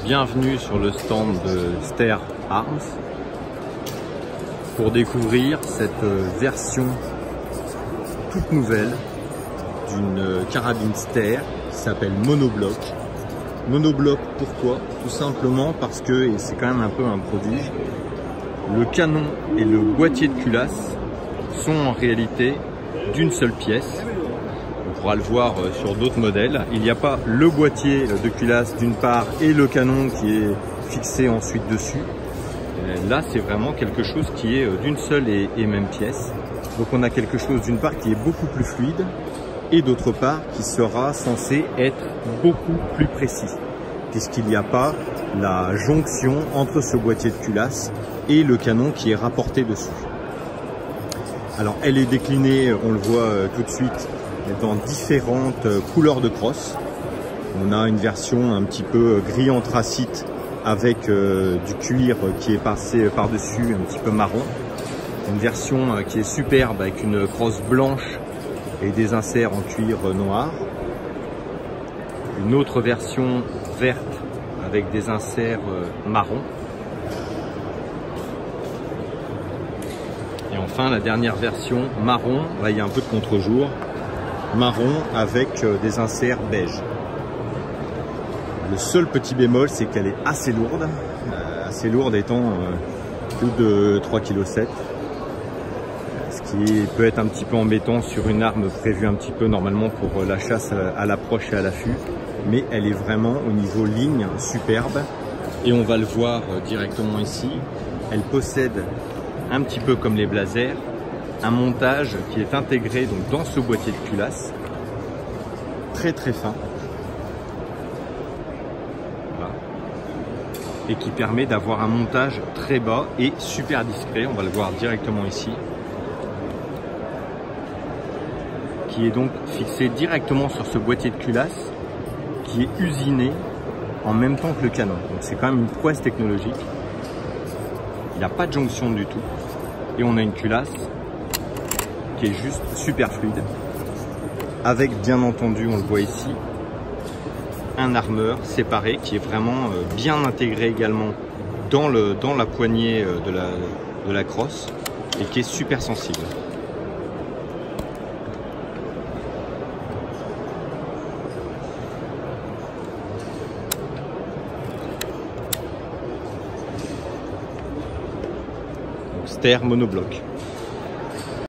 Bienvenue sur le stand de Ster Arms pour découvrir cette version toute nouvelle d'une carabine Ster qui s'appelle Monobloc. Monobloc, pourquoi? Tout simplement parce que, et c'est quand même un peu un prodige, le canon et le boîtier de culasse sont en réalité d'une seule pièce. On pourra le voir sur d'autres modèles. Il n'y a pas le boîtier de culasse d'une part et le canon qui est fixé ensuite dessus. Là, c'est vraiment quelque chose qui est d'une seule et même pièce. Donc on a quelque chose d'une part qui est beaucoup plus fluide et d'autre part qui sera censé être beaucoup plus précis, puisqu'il n'y a pas la jonction entre ce boîtier de culasse et le canon qui est rapporté dessus. Alors elle est déclinée, on le voit tout de suite, dans différentes couleurs de crosse. On a une version un petit peu gris anthracite avec du cuir qui est passé par-dessus, un petit peu marron. Une version qui est superbe avec une crosse blanche et des inserts en cuir noir. Une autre version verte avec des inserts marron. Et enfin la dernière version marron, là il y a un peu de contre-jour, marron avec des inserts beige. Le seul petit bémol, c'est qu'elle est assez lourde étant plus de 3,7 kg, ce qui peut être un petit peu embêtant sur une arme prévue un petit peu normalement pour la chasse à l'approche et à l'affût, mais elle est vraiment au niveau ligne superbe et on va le voir directement ici. Elle possède un petit peu comme les blazers un montage qui est intégré donc dans ce boîtier de culasse, très fin, voilà, et qui permet d'avoir un montage très bas et super discret. On va le voir directement ici, qui est donc fixé directement sur ce boîtier de culasse qui est usiné en même temps que le canon. Donc c'est quand même une prouesse technologique. Il n'y a pas de jonction du tout et on a une culasse qui est juste super fluide, avec bien entendu, on le voit ici, un armeur séparé qui est vraiment bien intégré également dans la poignée de la crosse et qui est super sensible. Donc Ster Monobloc.